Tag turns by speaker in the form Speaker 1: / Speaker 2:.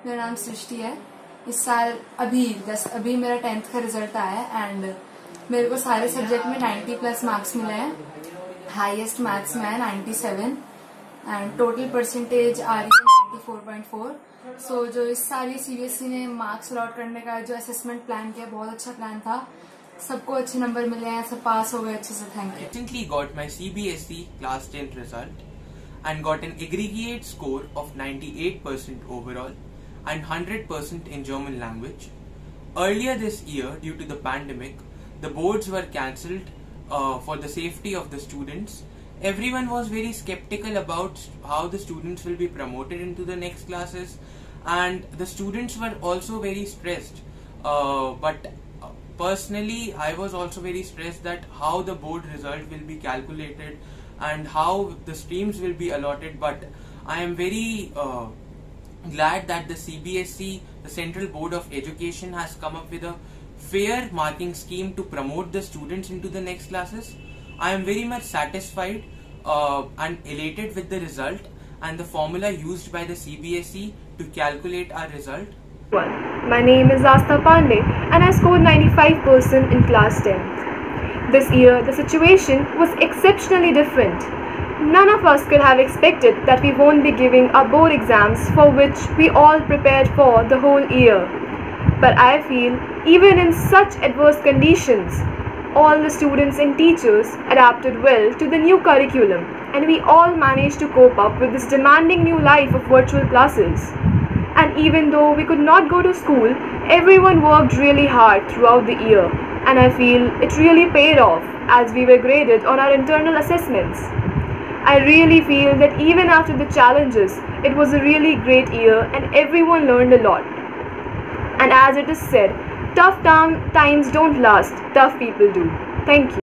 Speaker 1: मेरा नाम सृष्टि है। इस साल अभी मेरा 10th का रिजल्ट आया है एंड मेरे को सारे सब्जेक्ट में 90+ मार्क्स मिले हैं। हाईएस्ट मैथ्स में है 97 एंड टोटल परसेंटेज आ रही है 94.4। सो जो इस साल ये सीबीएसई ने मार्क्स अलॉट करने का जो असेसमेंट प्लान किया, बहुत अच्छा प्लान था। सबको अच्छे नंबर मिले हैं, सब पास हो गए अच्छे से। Thank you.
Speaker 2: Recently got my CBSE class 10th result and got an aggregate score of 98% overall and 100% in German language. Earlier this year, due to the pandemic, the boards were cancelled for the safety of the students. Everyone was very skeptical about how the students will be promoted into the next classes, and the students were also very stressed. But personally, I was also very stressed that how the board result will be calculated and how the streams will be allotted. But I am very glad that the CBSE, the Central Board of Education, has come up with a fair marking scheme to promote the students into the next classes. I am very much satisfied and elated with the result and the formula used by the CBSE to calculate our result.
Speaker 3: My name is Astha Pandey and I scored 95% in class 10th. This year the situation was exceptionally different. None of us could have expected that we won't be giving our board exams for which we all prepared for the whole year. But I feel even in such adverse conditions, all the students and teachers adapted well to the new curriculum and we all managed to cope up with this demanding new life of virtual classes. And even though we could not go to school, everyone worked really hard throughout the year and I feel it really paid off as we were graded on our internal assessments. I really feel that even after the challenges, it was a really great year and everyone learned a lot. And as it is said, tough times don't last, tough people do. Thank you.